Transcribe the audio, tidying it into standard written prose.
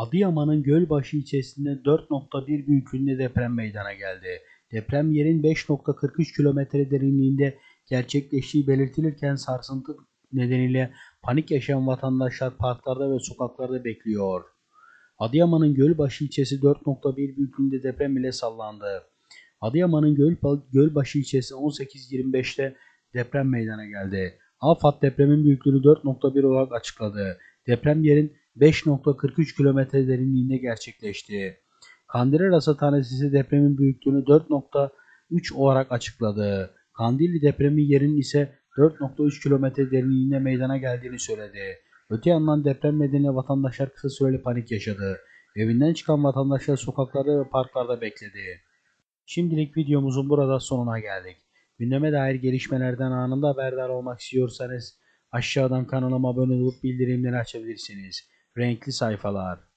Adıyaman'ın Gölbaşı ilçesinde 4.1 büyüklüğünde deprem meydana geldi. Deprem yerin 5.43 kilometre derinliğinde gerçekleştiği belirtilirken sarsıntı nedeniyle panik yaşayan vatandaşlar parklarda ve sokaklarda bekliyor. Adıyaman'ın Gölbaşı ilçesi 4.1 büyüklüğünde deprem ile sallandı. Adıyaman'ın Gölbaşı ilçesi 18.25'te deprem meydana geldi. AFAD depremin büyüklüğünü 4.1 olarak açıkladı. Deprem yerin 5.43 kilometre derinliğinde gerçekleşti. Kandilli Rasathanesi ise depremin büyüklüğünü 4.3 olarak açıkladı. Kandilli depremi yerin ise 4.3 kilometre derinliğinde meydana geldiğini söyledi. Öte yandan deprem nedeniyle vatandaşlar kısa süreli panik yaşadı. Evinden çıkan vatandaşlar sokaklarda ve parklarda bekledi. Şimdilik videomuzun burada sonuna geldik. Gündeme dair gelişmelerden anında haberdar olmak istiyorsanız aşağıdan kanalıma abone olup bildirimleri açabilirsiniz. Renkli sayfalar.